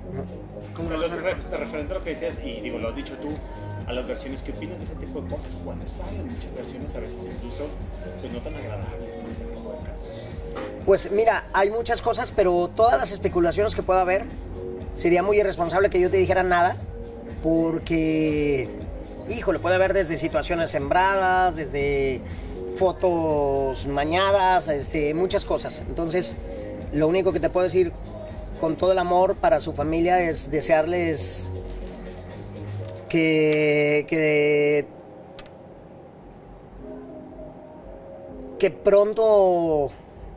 ¿Cómo de referente a lo que decías, y digo, lo has dicho tú, a las versiones, ¿qué opinas de ese tipo de cosas? Cuando salen muchas versiones, a veces incluso pues, no tan agradables en este tipo de casos. Pues mira, hay muchas cosas, pero todas las especulaciones que pueda haber, sería muy irresponsable que yo te dijera nada, porque, híjole, puede haber desde situaciones sembradas, desde fotos mañadas, muchas cosas. Entonces, lo único que te puedo decir con todo el amor para su familia es desearles que pronto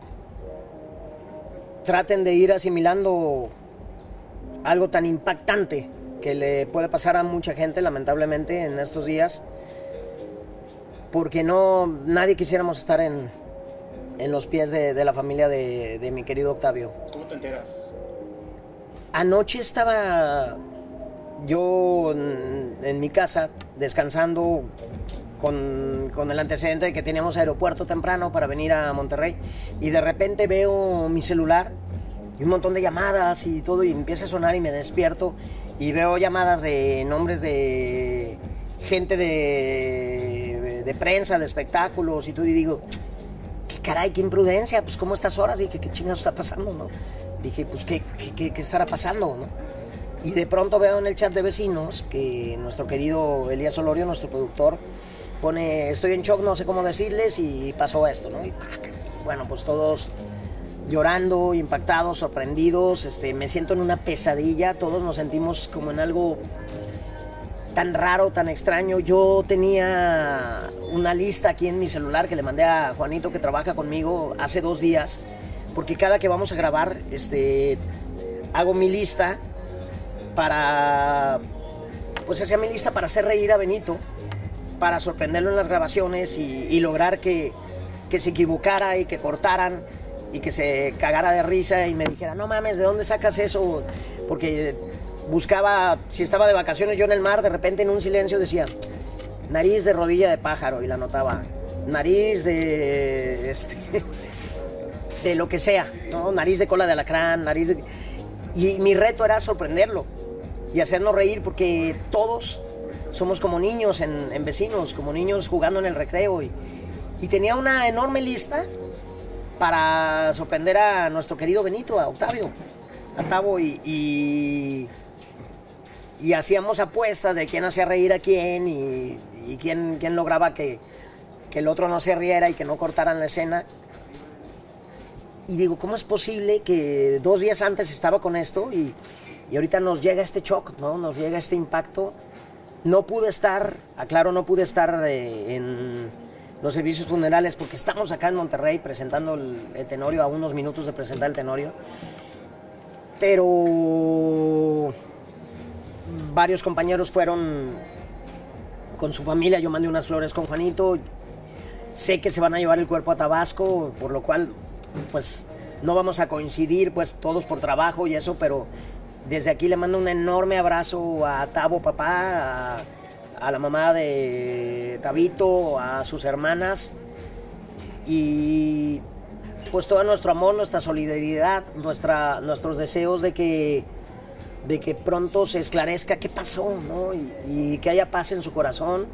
traten de ir asimilando algo tan impactante que le puede pasar a mucha gente, lamentablemente, en estos días, porque nadie quisiéramos estar en los pies de la familia de mi querido Octavio. ¿Cómo te enteras? Anoche estaba yo en mi casa descansando con el antecedente de que teníamos aeropuerto temprano para venir a Monterrey, y de repente veo mi celular y un montón de llamadas y todo, y empieza a sonar y me despierto y veo llamadas de nombres de gente de prensa, de espectáculos y todo, y digo, qué caray, qué imprudencia, pues cómo estas horas, dije, qué chingados está pasando, ¿no? Dije, pues qué estará pasando, ¿no? Y de pronto veo en el chat de vecinos que nuestro querido Elías Olorio, nuestro productor, pone, estoy en shock, no sé cómo decirles, y pasó esto, ¿no? Y bueno, pues todos llorando, impactados, sorprendidos, me siento en una pesadilla, todos nos sentimos como en algo tan raro, tan extraño. Yo tenía una lista aquí en mi celular que le mandé a Juanito, que trabaja conmigo, hace 2 días, porque cada que vamos a grabar, hago mi lista para, pues hacía mi lista para hacer reír a Benito, para sorprenderlo en las grabaciones y lograr que se equivocara y que cortaran y que se cagara de risa y me dijera, no mames, ¿de dónde sacas eso? Porque buscaba, si estaba de vacaciones yo en el mar, de repente en un silencio decía, nariz de rodilla de pájaro, y la anotaba, nariz de de lo que sea, ¿no? Nariz de cola de alacrán, nariz de... Y mi reto era sorprenderlo y hacernos reír, porque todos somos como niños en vecinos, como niños jugando en el recreo, y tenía una enorme lista para sorprender a nuestro querido Benito, a Octavio, a Tavo, y hacíamos apuestas de quién hacía reír a quién y quién lograba que el otro no se riera y que no cortaran la escena. Y digo, ¿cómo es posible que 2 días antes estaba con esto y ahorita nos llega este shock, ¿no? Nos llega este impacto? No pude estar, aclaro, no pude estar en los servicios funerales porque estamos acá en Monterrey presentando el Tenorio, a unos minutos de presentar el Tenorio. Pero varios compañeros fueron con su familia, yo mandé unas flores con Juanito. Sé que se van a llevar el cuerpo a Tabasco, por lo cual pues no vamos a coincidir pues todos por trabajo y eso, pero desde aquí le mando un enorme abrazo a Tavo, papá, a la mamá de Tabito, a sus hermanas, y pues todo nuestro amor, nuestra solidaridad, nuestros deseos de que pronto se esclarezca qué pasó, ¿no? Y que haya paz en su corazón,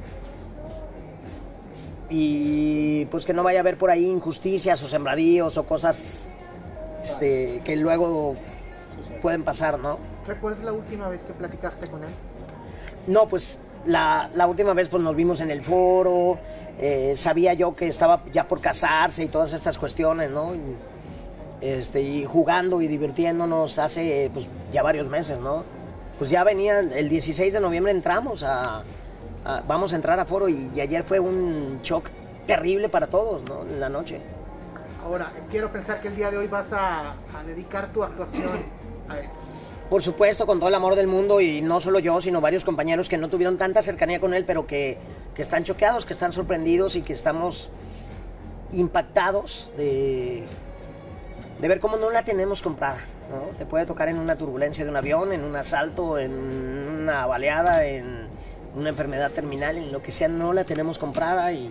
y pues que no vaya a haber por ahí injusticias o sembradíos o cosas que luego pueden pasar, ¿no? ¿Recuerdas la última vez que platicaste con él? No, pues la última vez pues nos vimos en el foro, sabía yo que estaba ya por casarse y todas estas cuestiones, ¿no? Y jugando y divirtiéndonos hace pues ya varios meses, ¿no? Pues ya venía, el 16 de noviembre entramos vamos a entrar a foro, y ayer fue un shock terrible para todos, ¿no? En la noche. Ahora, quiero pensar que el día de hoy vas a dedicar tu actuación a él. Por supuesto, con todo el amor del mundo, y no solo yo, sino varios compañeros que no tuvieron tanta cercanía con él, pero que están choqueados, que están sorprendidos y que estamos impactados de ver cómo no la tenemos comprada, ¿no? Te puede tocar en una turbulencia de un avión, en un asalto, en una baleada, en una enfermedad terminal, en lo que sea, no la tenemos comprada, y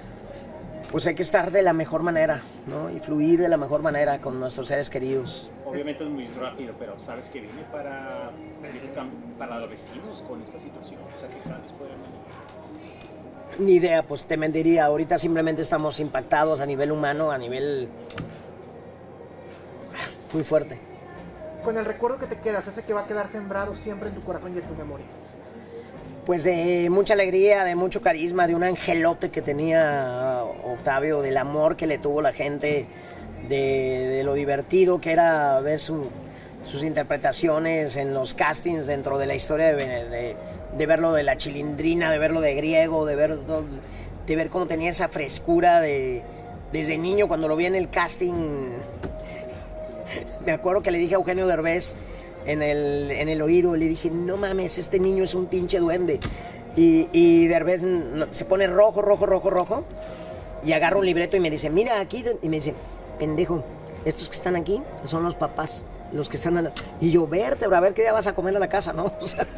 pues hay que estar de la mejor manera, ¿no? Y fluir de la mejor manera con nuestros seres queridos. Obviamente es muy rápido, pero ¿sabes qué viene para los vecinos con esta situación? O sea, ¿qué cambios podrían venir? Ni idea, pues te mentiría. Ahorita simplemente estamos impactados a nivel humano, a nivel muy fuerte. Con el recuerdo que te quedas, ese que va a quedar sembrado siempre en tu corazón y en tu memoria. Pues de mucha alegría, de mucho carisma, de un angelote que tenía Octavio, del amor que le tuvo la gente, de lo divertido que era ver sus interpretaciones en los castings dentro de la historia, de verlo de la Chilindrina, de verlo de griego, de ver cómo tenía esa frescura desde niño cuando lo vi en el casting. Me acuerdo que le dije a Eugenio Derbez en el oído, le dije, no mames, este niño es un pinche duende. Y Derbez se pone rojo, y agarra un libreto y me dice, mira aquí, y me dice, pendejo, estos que están aquí son los papás, los que están... Y yo, vértebra, a ver qué día vas a comer a la casa, ¿no? O sea,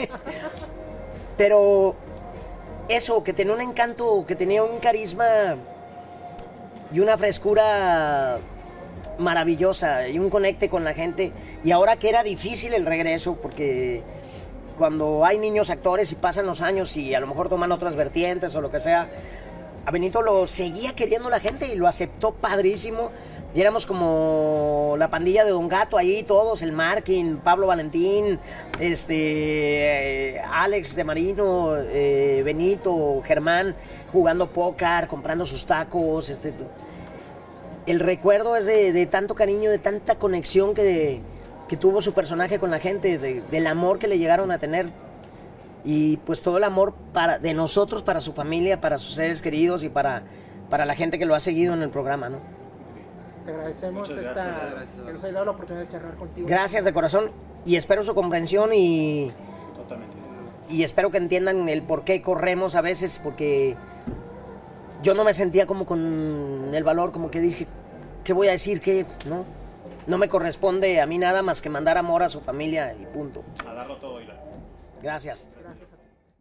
pero eso, que tenía un encanto, que tenía un carisma y una frescura maravillosa y un conecte con la gente. Y ahora que era difícil el regreso, porque cuando hay niños actores y pasan los años y a lo mejor toman otras vertientes o lo que sea, a Benito lo seguía queriendo la gente y lo aceptó padrísimo. Y éramos como la pandilla de Don Gato ahí, todos, el Markin, Pablo Valentín, Alex de Marino, Benito, Germán, jugando póker, comprando sus tacos. El recuerdo es de tanto cariño, de tanta conexión que tuvo su personaje con la gente, del amor que le llegaron a tener. Y pues todo el amor de nosotros, para su familia, para sus seres queridos y para la gente que lo ha seguido en el programa, ¿no? Te agradecemos que nos hayas dado la oportunidad de charlar contigo. Gracias de corazón y espero su comprensión Totalmente. Y espero que entiendan el por qué corremos a veces, porque yo no me sentía como con el valor, como que dije, ¿qué voy a decir? ¿Qué? No me corresponde a mí nada más que mandar amor a su familia y punto. A darlo todo, Ilan. Gracias. Gracias a ti.